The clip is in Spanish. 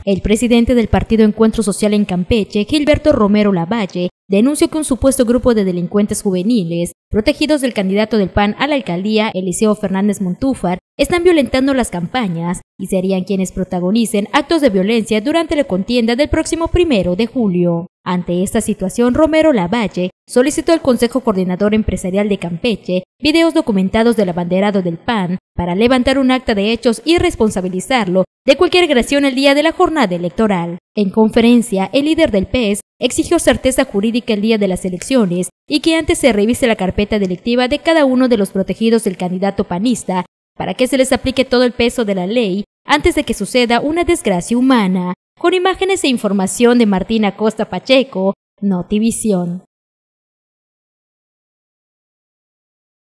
El presidente del Partido Encuentro Social en Campeche, Gilberto Romero Lavalle, denunció que un supuesto grupo de delincuentes juveniles, protegidos del candidato del PAN a la alcaldía, Eliseo Fernández Montúfar, están violentando las campañas y serían quienes protagonicen actos de violencia durante la contienda del próximo 1 de julio. Ante esta situación, Romero Lavalle solicitó al Consejo Coordinador Empresarial de Campeche videos documentados del abanderado del PAN para levantar un acta de hechos y responsabilizarlo de cualquier agresión el día de la jornada electoral. En conferencia, el líder del PES exigió certeza jurídica el día de las elecciones y que antes se revise la carpeta delictiva de cada uno de los protegidos del candidato panista para que se les aplique todo el peso de la ley antes de que suceda una desgracia humana. Con imágenes e información de Martín Acosta Pacheco, Notivisión.